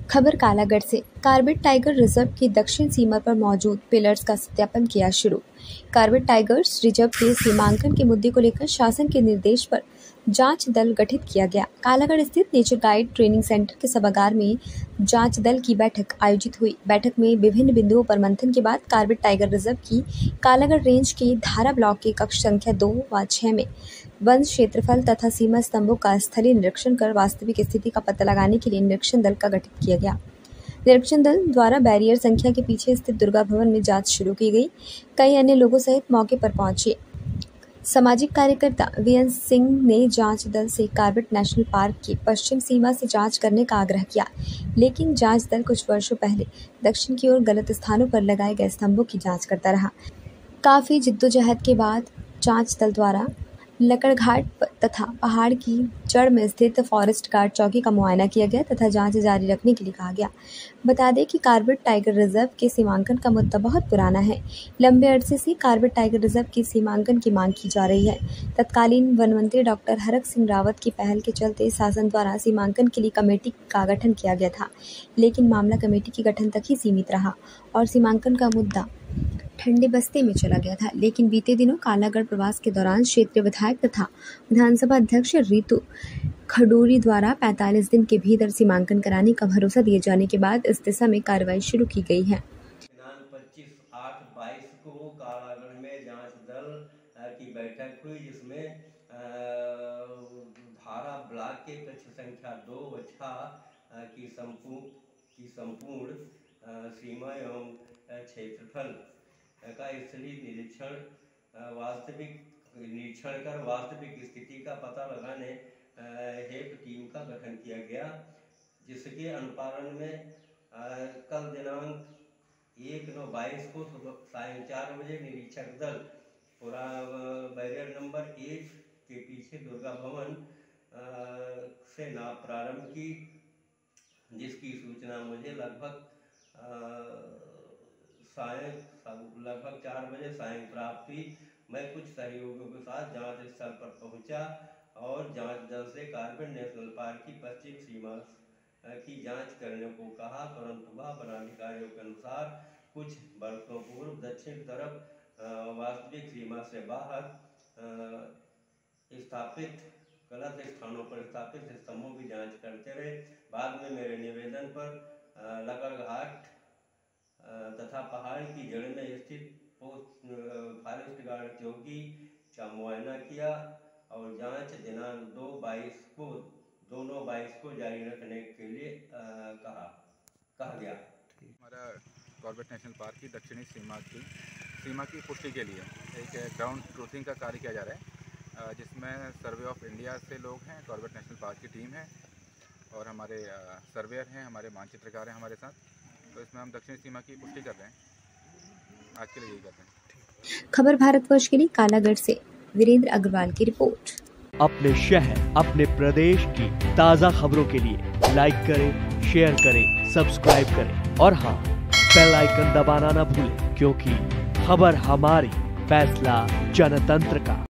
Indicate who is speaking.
Speaker 1: खबर कालागढ़ से। Corbett tiger reserve की दक्षिण सीमा पर मौजूद पिलर्स का सत्यापन किया शुरू। कार्बेट टाइगर्स रिजर्व के सीमांकन के मुद्दे को लेकर शासन के निर्देश पर जांच दल गठित किया गया। कालागढ़ स्थित नेचर गाइड ट्रेनिंग सेंटर के सभागार में जांच दल की बैठक आयोजित हुई। बैठक में विभिन्न बिंदुओं पर मंथन के बाद कार्बेट टाइगर रिजर्व की कालागढ़ रेंज के धारा ब्लॉक के कक्ष संख्या 2 व 6 में वन क्षेत्रफल तथा सीमा स्तंभों का स्थलीय निरीक्षण कर वास्तविक स्थिति का पता लगाने के लिए निरीक्षण दल का गठित किया गया। निरीक्षण दल द्वारा बैरियर संख्या के पीछे स्थित दुर्गा भवन में जांच शुरू की गई। कई अन्य लोगों सहित मौके पर पहुंचे सामाजिक कार्यकर्ता वीएन सिंह ने जांच दल से कार्बेट नेशनल पार्क की पश्चिम सीमा से जांच करने का आग्रह किया, लेकिन जांच दल कुछ वर्षों पहले दक्षिण की ओर गलत स्थानों पर लगाए गए स्तंभों की जांच करता रहा। काफी जिद्दोजहद के बाद जांच दल द्वारा लकड़घाट तथा पहाड़ की जड़ में स्थित फॉरेस्ट गार्ड चौकी का मुआयना किया गया तथा जांच जारी रखने के लिए कहा गया। बता दें कि कार्बेट टाइगर रिजर्व के सीमांकन का मुद्दा बहुत पुराना है। लंबे अरसे से कार्बेट टाइगर रिजर्व की सीमांकन की मांग की जा रही है। तत्कालीन वन मंत्री डॉक्टर हरक सिंह रावत की पहल के चलते शासन द्वारा सीमांकन के लिए कमेटी का गठन किया गया था, लेकिन मामला कमेटी के गठन तक ही सीमित रहा और सीमांकन का मुद्दा ठंडे बस्ते में चला गया था। लेकिन बीते दिनों कालागढ़ प्रवास के दौरान क्षेत्रीय विधायक तथा विधानसभा अध्यक्ष रितु खडूरी द्वारा 45 दिन के भीतर सीमांकन कराने का भरोसा दिए जाने के बाद इस दिशा में कार्रवाई शुरू की गई है।
Speaker 2: 25/8/22 को कालागढ़ में जांच दल की बैठक हुई, जिसमें धारा ब्लॉक के कक्ष संख्या 2 व 6 की संपूर्ण सीमा एवं क्षेत्रफल का स्थलीय निरीक्षण कर वास्तविक स्थिति का पता लगाने हेतु टीम का गठन किया गया, जिसके अनुपालन में कल दिनांक 1/9/22 को सायं 4 बजे निरीक्षक दल पूरा बैरियर नंबर 1 के पीछे दुर्गा भवन से नाप प्रारंभ की, जिसकी सूचना मुझे लगभग 4 बजे सायं प्राप्त हुई। मैं कुछ सहयोगियों के साथ जांच स्थल पर पहुंचा और जांच दल से कार्बेट नेशनल पार्क की पश्चिम सीमा की जांच करने को कहा, परंतु वह वनाधिकारियों के अनुसार कुछ वर्षों पूर्व दक्षिण तरफ वास्तविक सीमा से बाहर स्थापित गलत स्थानों पर स्थापित स्तंभों की जांच करते रहे। बाद में मेरे निवेदन पर लकड़घाट तथा पहाड़ की जड़ में स्थित फॉरेस्ट गार्ड चौकी का मुआयना किया और जांच दिनांक 2/22 को जारी रखने के लिए कहा गया।
Speaker 3: हमारा कार्बेट नेशनल पार्क की दक्षिणी सीमा की पुष्टि के लिए एक ग्राउंड ट्रूथिंग का कार्य किया जा रहा है, जिसमें सर्वे ऑफ इंडिया से लोग हैं, कार्बेट नेशनल पार्क की टीम है और हमारे सर्वेयर हैं, हमारे मानचित्रकार हैं हमारे साथ। तो इसमें हम दक्षिणी सीमा की पुष्टि कर रहे हैं। आज के लिए यही करते हैं।
Speaker 1: खबर भारतवर्ष के लिए कालागढ़ से वीरेंद्र अग्रवाल की रिपोर्ट।
Speaker 4: अपने शहर, अपने प्रदेश की ताज़ा खबरों के लिए लाइक करें, शेयर करें, सब्सक्राइब करें और हाँ, बेल आइकन दबाना ना भूलें, क्योंकि खबर हमारी, फैसला जनतंत्र का।